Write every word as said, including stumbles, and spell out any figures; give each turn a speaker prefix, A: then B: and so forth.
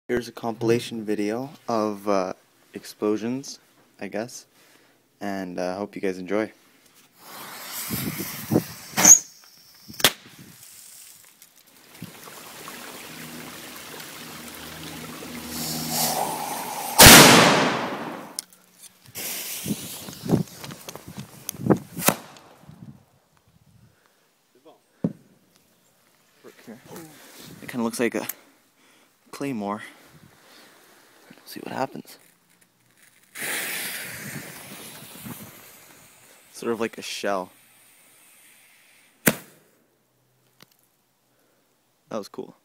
A: Here's a compilation video of uh, explosions, I guess, and I uh, hope you guys enjoy. It kind of looks like a claymore. Let's see what happens. Sort of like a shell. That was cool.